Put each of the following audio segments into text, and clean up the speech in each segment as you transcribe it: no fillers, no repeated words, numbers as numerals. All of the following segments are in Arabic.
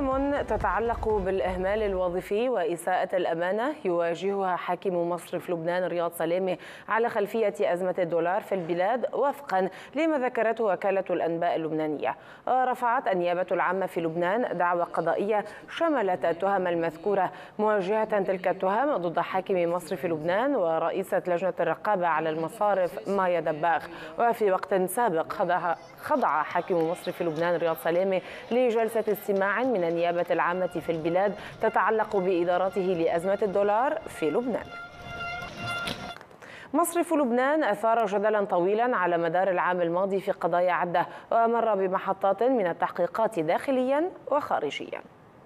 تهم تتعلق بالإهمال الوظيفي وإساءة الأمانة يواجهها حاكم مصرف لبنان رياض سلامة على خلفية أزمة الدولار في البلاد وفقا لما ذكرته وكالة الأنباء اللبنانية. رفعت النيابة العامة في لبنان دعوى قضائية شملت التهم المذكورة موجهة تلك التهم ضد حاكم مصرف لبنان ورئيسة لجنة الرقابة على المصارف مايا دباغ. وفي وقت سابق خضع حاكم مصرف لبنان رياض سلامة لجلسة استماع من النيابة العامة في البلاد تتعلق بإدارته لأزمة الدولار في لبنان. مصرف لبنان أثار جدلا طويلا على مدار العام الماضي في قضايا عدة ومر بمحطات من التحقيقات داخليا وخارجيا.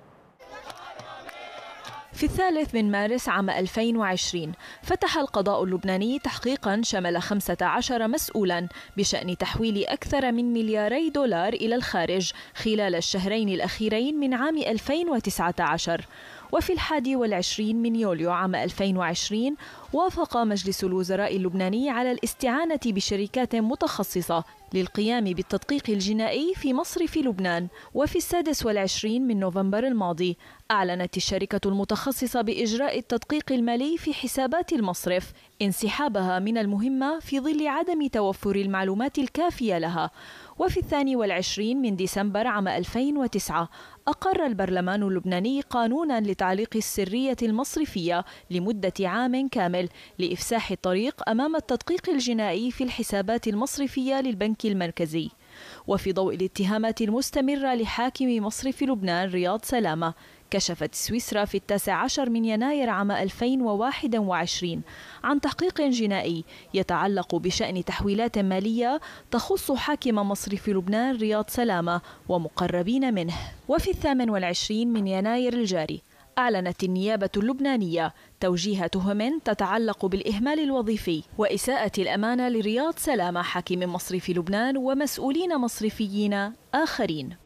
في 3 مارس عام 2020 فتح القضاء اللبناني تحقيقا شمل 15 مسؤولا بشأن تحويل أكثر من $2 مليار إلى الخارج خلال الشهرين الأخيرين من عام 2019. وفي 21 يوليو عام 2020 وافق مجلس الوزراء اللبناني على الاستعانة بشركات متخصصة للقيام بالتدقيق الجنائي في مصرف لبنان. وفي 26 نوفمبر الماضي أعلنت الشركة المتخصصة بإجراء التدقيق المالي في حسابات المصرف انسحابها من المهمة في ظل عدم توفر المعلومات الكافية لها. وفي 22 ديسمبر عام 2009 أقر البرلمان اللبناني قانونا لتعليق السرية المصرفية لمدة عام كامل لإفساح الطريق أمام التدقيق الجنائي في الحسابات المصرفية للبنك المركزي. وفي ضوء الاتهامات المستمرة لحاكم مصرف لبنان رياض سلامة، كشفت سويسرا في 19 يناير عام 2021 عن تحقيق جنائي يتعلق بشأن تحويلات مالية تخص حاكم مصرف لبنان رياض سلامة ومقربين منه. وفي 28 يناير الجاري أعلنت النيابة اللبنانية توجيه تهم تتعلق بالإهمال الوظيفي وإساءة الأمانة لرياض سلامة حاكم مصرف لبنان ومسؤولين مصرفيين آخرين.